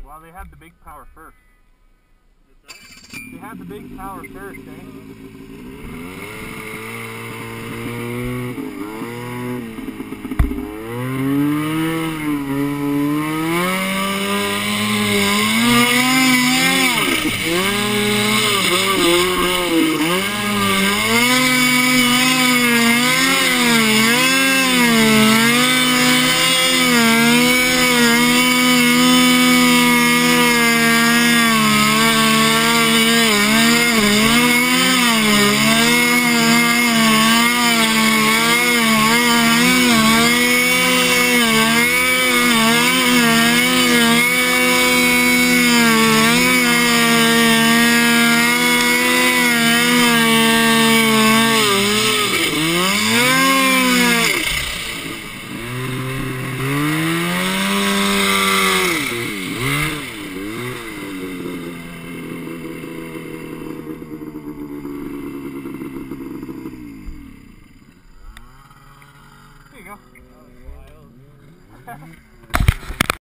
Well, they had the big power first. What's that? They had the big power first, eh? There you go. That was wild.